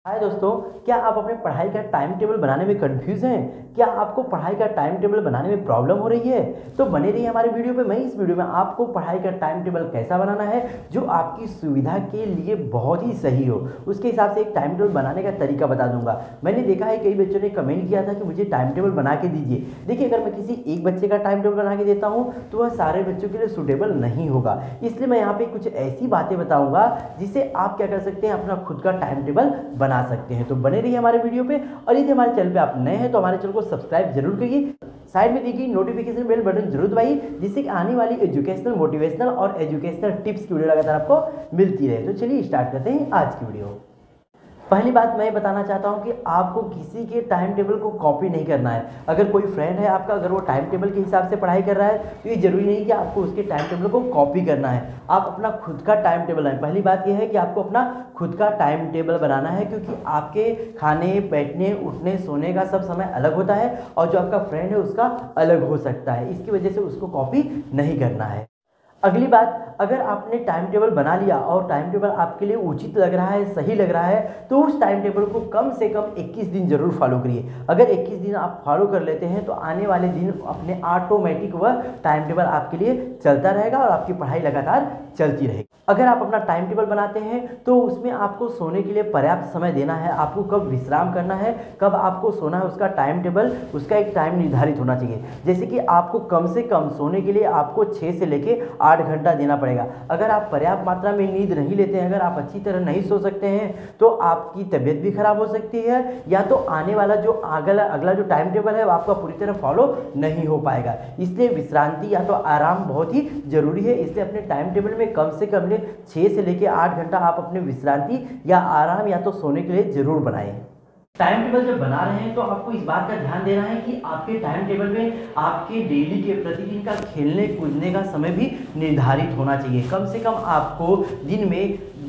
हाय दोस्तों, क्या आप अपने पढ़ाई का टाइम टेबल बनाने में कंफ्यूज हैं? क्या आपको पढ़ाई का टाइम टेबल बनाने में प्रॉब्लम हो रही है? तो बने रहिए हमारे वीडियो पे। मैं इस वीडियो में आपको पढ़ाई का टाइम टेबल कैसा बनाना है जो आपकी सुविधा के लिए बहुत ही सही हो, उसके हिसाब से एक टाइम टेबल बनाने का तरीका बता दूंगा। मैंने देखा है कई बच्चों ने कमेंट किया था कि मुझे टाइम टेबल बना के दीजिए। देखिए, अगर मैं किसी एक बच्चे का टाइम टेबल बना के देता हूँ तो वह सारे बच्चों के लिए सूटेबल नहीं होगा। इसलिए मैं यहाँ पे कुछ ऐसी बातें बताऊंगा जिससे आप क्या कर सकते हैं, अपना खुद का टाइम टेबल बना सकते हैं। तो बने रहिए हमारे वीडियो पे। और यदि हमारे चैनल पे आप नए हैं तो हमारे चैनल को सब्सक्राइब जरूर करिए। साइड में दी गई नोटिफिकेशन बेल बटन जरूर दबाइए, जिससे कि आने वाली एजुकेशनल, मोटिवेशनल और एजुकेशनल टिप्स की वीडियो लगातार आपको मिलती रहे। तो चलिए स्टार्ट करते हैं आज की वीडियो। पहली बात मैं बताना चाहता हूं कि आपको किसी के टाइम टेबल को कॉपी नहीं करना है। अगर कोई फ्रेंड है आपका, अगर वो टाइम टेबल के हिसाब से पढ़ाई कर रहा है तो ये जरूरी नहीं कि आपको उसके टाइम टेबल को कॉपी करना है। आप अपना खुद का टाइम टेबल है। पहली बात यह है कि आपको अपना खुद का टाइम टेबल बनाना है, क्योंकि आपके खाने, बैठने, उठने, सोने का सब समय अलग होता है और जो आपका फ्रेंड है उसका अलग हो सकता है। इसकी वजह से उसको कॉपी नहीं करना है। अगली बात, अगर आपने टाइम टेबल बना लिया और टाइम टेबल आपके लिए उचित लग रहा है, सही लग रहा है, तो उस टाइम टेबल को कम से कम 21 दिन जरूर फॉलो करिए। अगर 21 दिन आप फॉलो कर लेते हैं तो आने वाले दिन अपने ऑटोमेटिक वह टाइम टेबल आपके लिए चलता रहेगा और आपकी पढ़ाई लगातार चलती रहेगी। अगर आप अपना टाइम टेबल बनाते हैं तो उसमें आपको सोने के लिए पर्याप्त समय देना है। आपको कब विश्राम करना है, कब आपको सोना है, उसका टाइम टेबल, उसका एक टाइम निर्धारित होना चाहिए। जैसे कि आपको कम से कम सोने के लिए आपको 6 से लेके 8 घंटा देना पड़ेगा। अगर आप पर्याप्त मात्रा में नींद नहीं लेते हैं, अगर आप अच्छी तरह नहीं सो सकते हैं तो आपकी तबीयत भी खराब हो सकती है, या तो आने वाला जो अगला जो टाइम टेबल है वो आपका पूरी तरह फॉलो नहीं हो पाएगा। इसलिए विश्रांति या तो आराम बहुत ही जरूरी है। इसलिए अपने टाइम टेबल में कम से कम 6 से लेकर 8 घंटा आप अपने विश्रांति या आराम या तो सोने के लिए जरूर बनाएं। टाइम टेबल जब बना रहे हैं तो आपको इस बात का ध्यान देना है कि आपके टाइम टेबल में आपके डेली के प्रतिदिन का खेलने कूदने का समय भी निर्धारित होना चाहिए। कम से कम आपको दिन में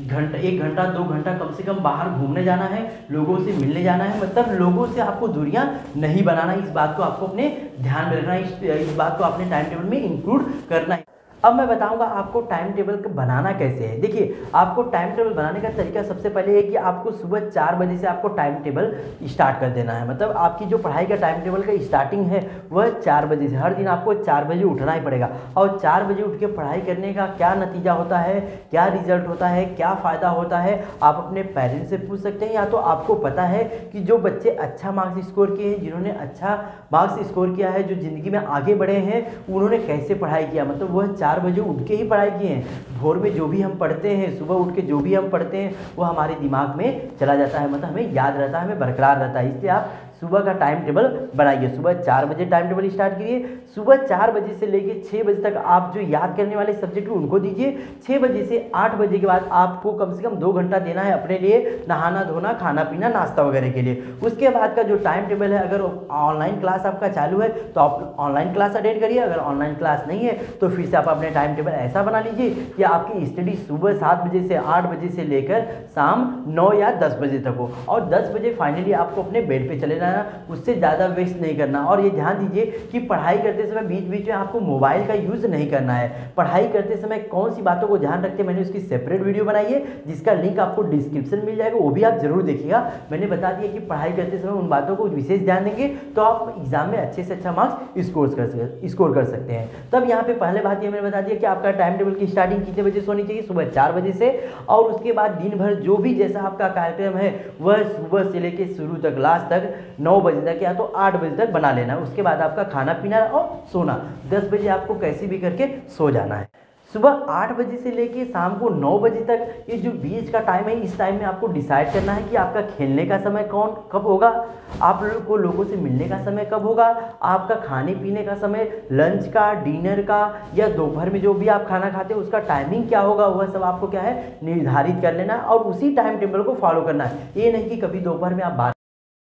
1 घंटा 2 घंटा कम से कम बाहर घूमने जाना है, लोगों से मिलने जाना है। मतलब लोगों से आपको दूरियां नहीं बनाना। इस बात को आपको अपने ध्यान में रखना है, इस बात को अपने टाइम टेबल में इंक्लूड करना है। अब मैं बताऊंगा आपको टाइम टेबल बनाना कैसे है। देखिए, आपको टाइम टेबल बनाने का तरीका सबसे पहले है कि आपको सुबह 4 बजे से आपको टाइम टेबल स्टार्ट कर देना है। मतलब आपकी जो पढ़ाई का टाइम टेबल का स्टार्टिंग है वह 4 बजे से। हर दिन आपको 4 बजे उठना ही पड़ेगा। और 4 बजे उठ के पढ़ाई करने का क्या नतीजा होता है, क्या रिजल्ट होता है, क्या फ़ायदा होता है, आप अपने पेरेंट्स से पूछ सकते हैं। या तो आपको पता है कि जो बच्चे अच्छा मार्क्स स्कोर किए हैं, जिन्होंने अच्छा मार्क्स स्कोर किया है, जो ज़िंदगी में आगे बढ़े हैं, उन्होंने कैसे पढ़ाई किया। मतलब वह 4 बजे उठ के ही पढ़ाई किए हैं। भोर में जो भी हम पढ़ते हैं, सुबह उठ के जो भी हम पढ़ते हैं, वो हमारे दिमाग में चला जाता है। मतलब हमें याद रहता है, हमें बरकरार रहता है। इसलिए आप सुबह का टाइम टेबल बनाइए। सुबह 4 बजे टाइम टेबल स्टार्ट करिए। सुबह 4 बजे से लेकर 6 बजे तक आप जो याद करने वाले सब्जेक्ट हैं उनको दीजिए। 6 बजे से 8 बजे के बाद आपको कम से कम 2 घंटा देना है अपने लिए, नहाना धोना, खाना पीना, नाश्ता वगैरह के लिए। उसके बाद का जो टाइम टेबल है, अगर ऑनलाइन क्लास आपका चालू है तो आप ऑनलाइन क्लास अटेंड करिए। अगर ऑनलाइन क्लास नहीं है तो फिर से आप अपने टाइम टेबल ऐसा बना लीजिए कि आपकी स्टडी सुबह 7 बजे से 8 बजे से लेकर शाम 9 या 10 बजे तक हो। और 10 बजे फाइनली आपको अपने बेड पे चले जाना, उससे ज़्यादा वेस्ट नहीं करना। और ये ध्यान दीजिए कि पढ़ाई करते समय बीच बीच में आपको मोबाइल का यूज़ नहीं करना है। पढ़ाई करते समय कौन सी बातों को ध्यान रखते हैं, मैंने उसकी सेपरेट वीडियो बनाई है जिसका लिंक आपको डिस्क्रिप्शन मिल जाएगा, वो भी आप जरूर देखिएगा। मैंने बता दिया कि पढ़ाई करते समय उन बातों को विशेष ध्यान देंगे तो आप एग्जाम में अच्छे से अच्छा मार्क्स स्कोर कर सकते हैं। तब यहाँ पे पहले बात ये मैंने बता दिया कि आपका टाइम टेबल की स्टार्टिंग कितने बजे से होनी चाहिए, सुबह 4 बजे से। और उसके बाद दिन भर जो भी जैसा आपका कार्यक्रम है वह सुबह से लेकर शुरू तक लास्ट तक 9 बजे तक या तो 8 बजे तक बना लेना है। उसके बाद आपका खाना पीना और सोना, 10 बजे आपको कैसे भी करके सो जाना है। सुबह 8 बजे से लेके शाम को 9 बजे तक ये जो बीच का टाइम है, इस टाइम में आपको डिसाइड करना है कि आपका खेलने का समय कब होगा, आप लोगों से मिलने का समय कब होगा, आपका खाने पीने का समय, लंच का, डिनर का, या दोपहर में जो भी आप खाना खाते हैं उसका टाइमिंग क्या होगा, वह सब आपको क्या है निर्धारित कर लेना और उसी टाइम टेबल को फॉलो करना है। ये नहीं कि कभी दोपहर में आप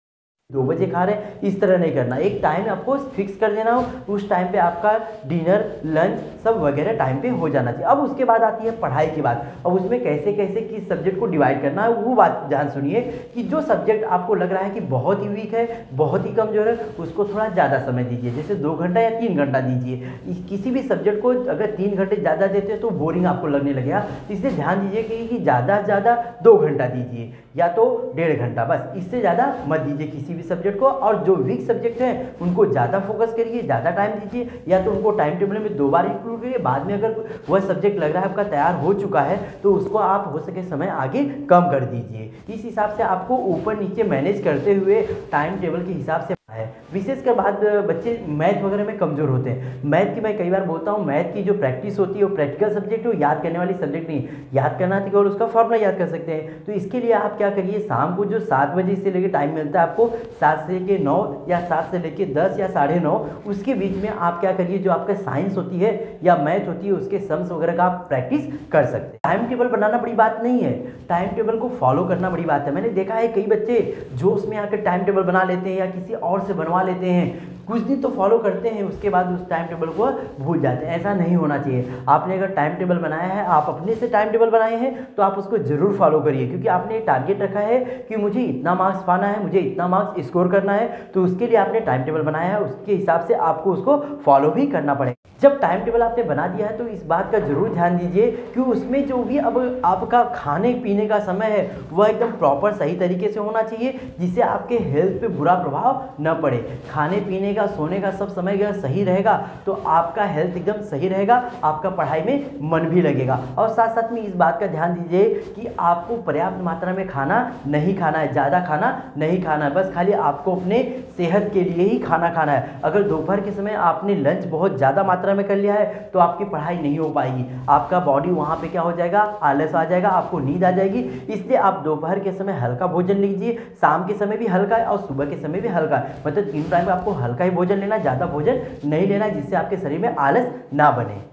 2 बजे खा रहे हैं, इस तरह नहीं करना। एक टाइम आपको फिक्स कर देना हो, उस टाइम पे आपका डिनर लंच सब वगैरह टाइम पे हो जाना चाहिए। अब उसके बाद आती है पढ़ाई की बात। अब उसमें कैसे कैसे किस सब्जेक्ट को डिवाइड करना है वो बात ध्यान सुनिए कि जो सब्जेक्ट आपको लग रहा है कि बहुत ही वीक है, बहुत ही कमजोर है, उसको थोड़ा ज़्यादा समय दीजिए। जैसे 2 घंटा या 3 घंटा दीजिए। किसी भी सब्जेक्ट को अगर 3 घंटे ज़्यादा देते हैं तो बोरिंग आपको लगने लगेगा, इसलिए ध्यान दीजिए कि ज़्यादा से ज़्यादा 2 घंटा दीजिए या तो 1.5 घंटा, बस इससे ज़्यादा मत दीजिए किसी भी सब्जेक्ट को। और जो वीक सब्जेक्ट हैं उनको ज़्यादा फोकस करिए, ज़्यादा टाइम दीजिए, या तो उनको टाइम टेबल में 2 बार इंक्लूड करिए। बाद में अगर वह सब्जेक्ट लग रहा है आपका तैयार हो चुका है तो उसको आप हो सके समय आगे कम कर दीजिए। इस हिसाब से आपको ऊपर नीचे मैनेज करते हुए टाइम टेबल के हिसाब से है। विशेषकर बाद बच्चे मैथ वगैरह में कमज़ोर होते हैं। मैथ की मैं कई बार बोलता हूँ, मैथ की जो प्रैक्टिस होती है वो प्रैक्टिकल सब्जेक्ट है, वो याद करने वाली सब्जेक्ट नहीं। याद करना है केवल उसका फॉर्मूला याद कर सकते हैं। तो इसके लिए आप क्या करिए, शाम को जो 7 बजे से लेकर टाइम मिलता है आपको, 7 से लेकर 9 या 7 से लेकर 10 या 9:30, उसके बीच में आप क्या करिए, जो आपका साइंस होती है या मैथ होती है उसके सम्स वगैरह का आप प्रैक्टिस कर सकते हैं। टाइम टेबल बनाना बड़ी बात नहीं है, टाइम टेबल को फॉलो करना बड़ी बात है। मैंने देखा है कई बच्चे जोश में आकर टाइम टेबल बना लेते हैं या किसी और से बनवा लेते हैं, कुछ दिन तो फॉलो करते हैं, उसके बाद उस टाइम टेबल को भूल जाते हैं। ऐसा नहीं होना चाहिए। आपने अगर टाइम टेबल बनाया है, आप अपने से टाइम टेबल बनाए हैं, तो आप उसको जरूर फॉलो करिए, क्योंकि आपने टारगेट रखा है कि मुझे इतना मार्क्स पाना है, मुझे इतना मार्क्स स्कोर करना है, तो उसके लिए आपने टाइम टेबल बनाया है, उसके हिसाब से आपको उसको फॉलो भी करना पड़ेगा। जब टाइम टेबल आपने बना दिया है तो इस बात का जरूर ध्यान दीजिए कि उसमें जो भी अब आपका खाने पीने का समय है वह एकदम प्रॉपर सही तरीके से होना चाहिए, जिससे आपके हेल्थ पे बुरा प्रभाव न पड़े। खाने पीने का, सोने का सब समय अगर सही रहेगा तो आपका हेल्थ एकदम सही रहेगा, आपका पढ़ाई में मन भी लगेगा। और साथ साथ में इस बात का ध्यान दीजिए कि आपको पर्याप्त मात्रा में खाना नहीं खाना है, ज़्यादा खाना नहीं खाना है, बस खाली आपको अपने सेहत के लिए ही खाना खाना है। अगर दोपहर के समय आपने लंच बहुत ज़्यादा मात्रा में कर लिया है तो आपकी पढ़ाई नहीं हो पाएगी, आपका बॉडी वहाँ पे क्या हो जाएगा, आलस आ जाएगा, आपको नींद आ जाएगी। इसलिए आप दोपहर के समय हल्का भोजन लीजिए, शाम के समय भी हल्का है और सुबह के समय भी हल्का है, मतलब 3 टाइम आपको हल्का ही भोजन लेना, ज़्यादा भोजन नहीं लेना, जिससे आपके शरीर में आलस ना बने।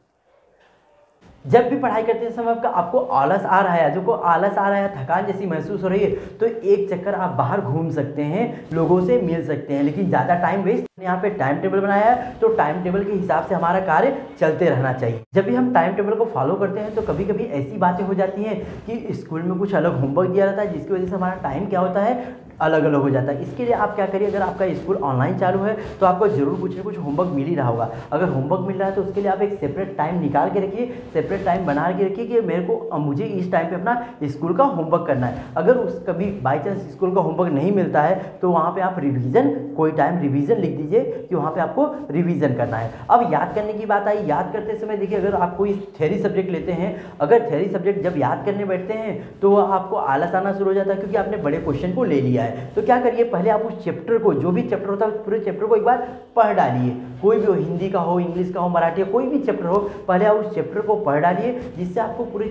जब भी पढ़ाई करते समय आपको आलस आ रहा है, जो को आलस आ रहा है, थकान जैसी महसूस हो रही है, तो एक चक्कर आप बाहर घूम सकते हैं, लोगों से मिल सकते हैं, लेकिन ज़्यादा टाइम वेस्ट। यहाँ पे टाइम टेबल बनाया है तो टाइम टेबल के हिसाब से हमारा कार्य चलते रहना चाहिए। जब भी हम टाइम टेबल को फॉलो करते हैं तो कभी कभी ऐसी बातें हो जाती हैं कि स्कूल में कुछ अलग होमवर्क दिया जाता है, जिसकी वजह से हमारा टाइम क्या होता है, अलग अलग हो जाता है। इसके लिए आप क्या करिए, अगर आपका स्कूल ऑनलाइन चालू है तो आपको जरूर कुछ ना कुछ होमवर्क मिल ही रहा होगा। अगर होमवर्क मिल रहा है तो उसके लिए आप एक सेपरेट टाइम निकाल के रखिए, सेपरेट टाइम बना के रखिए कि मुझे इस टाइम पे अपना स्कूल का होमवर्क करना है। अगर कभी बाई चांस स्कूल का होमवर्क नहीं मिलता है तो वहाँ पे आप रिवीजन, कोई टाइम रिवीजन लिख दीजिए कि वहाँ पे आपको रिवीजन करना है। अब याद करने की बात आई, याद करते समय देखिए, अगर आप कोई थ्योरी सब्जेक्ट लेते हैं, अगर थ्योरी सब्जेक्ट जब याद करने बैठते हैं तो आपको आलस आना शुरू हो जाता है, क्योंकि आपने बड़े क्वेश्चन को ले लिया है। तो क्या करिए, पहले आप उस चैप्टर को, जो भी चैप्टर होता है उस पूरे चैप्टर को एक बार पढ़ डालिए, कोई भी हो, हिंदी का हो, इंग्लिश का हो, मराठी, कोई भी चैप्टर हो, पहले आप उस चैप्टर को पढ़ डालिए, जिससे आपको पूरे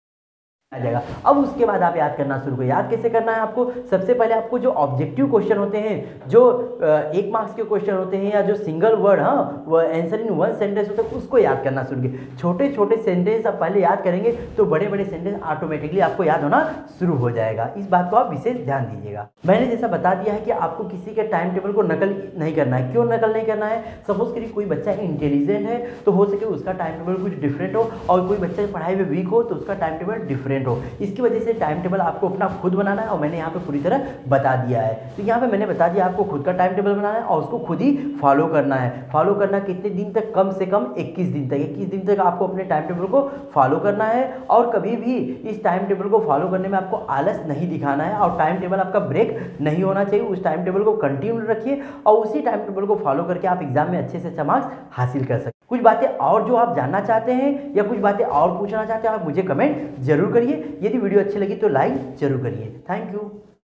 आ जाएगा। अब उसके बाद आप याद करना शुरू करें। याद कैसे करना है आपको, सबसे पहले आपको जो ऑब्जेक्टिव क्वेश्चन होते हैं, जो 1 मार्क्स के क्वेश्चन होते हैं, या जो सिंगल वर्ड, हाँ, वो आंसर इन 1 सेंटेंस होता है, उसको याद करना शुरू करें। छोटे छोटे सेंटेंस आप पहले याद करेंगे तो बड़े बड़े सेंटेंस ऑटोमेटिकली आपको याद होना शुरू हो जाएगा। इस बात को आप विशेष ध्यान दीजिएगा। मैंने जैसा बता दिया है कि आपको किसी के टाइम टेबल को नकल नहीं करना है। क्यों नकल नहीं करना है? सपोज करिए कोई बच्चा इंटेलिजेंट है तो हो सके उसका टाइम टेबल कुछ डिफरेंट हो, और कोई बच्चा पढ़ाई में वीक हो तो उसका टाइम टेबल डिफरेंट हो। इसकी वजह से टाइम टेबल आपको अपना खुद बनाना है, और मैंने यहाँ पे पूरी तरह बता दिया है। तो यहाँ पे मैंने बता दिया आपको खुद का टाइम टेबल बनाना है और उसको खुद ही फॉलो करना है। फॉलो करना कितने दिन तक? कम से कम 21 दिन तक। 21 दिन तक आपको अपने टाइम टेबल को फॉलो करना है, और कभी भी इस टाइम टेबल को फॉलो करने में आपको आलस नहीं दिखाना है, और टाइम टेबल आपका ब्रेक नहीं होना चाहिए। उस टाइम टेबल को कंटिन्यू रखिए और उसी टाइम टेबल को फॉलो करके आप एग्जाम में अच्छे से अच्छा मार्क्स हासिल कर सकते। कुछ बातें और जो आप जानना चाहते हैं या कुछ बातें और पूछना चाहते हैं, आप मुझे कमेंट जरूर करिए। यदि वीडियो अच्छी लगी तो लाइक जरूर करिए। Thank you.